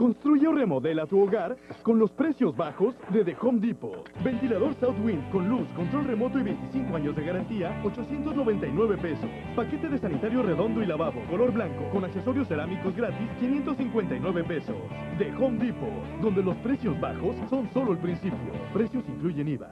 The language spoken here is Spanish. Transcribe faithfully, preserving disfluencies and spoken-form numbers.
Construye o remodela tu hogar con los precios bajos de The Home Depot. Ventilador Southwind con luz, control remoto y veinticinco años de garantía, ochocientos noventa y nueve pesos. Paquete de sanitario redondo y lavabo, color blanco, con accesorios cerámicos gratis, quinientos cincuenta y nueve pesos. The Home Depot, donde los precios bajos son solo el principio. Precios incluyen I V A.